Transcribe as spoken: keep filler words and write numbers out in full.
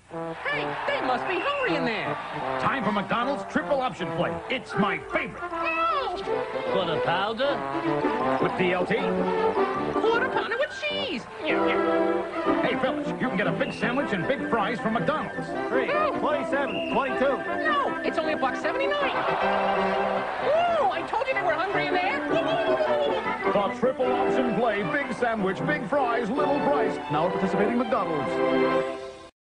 Hey, they must be hungry in there. Time for McDonald's triple option play. It's my favorite. Quarter pounder? With D L T. Quarter pounder with cheese. Hey, fellas, you can get a big sandwich and big fries from McDonald's. Three, twenty-seven, twenty-two. No, it's only a buck seventy-nine. Ooh, I told you they were hungry in there. The triple option play, big sandwich, big fries, little price. Now participating McDonald's.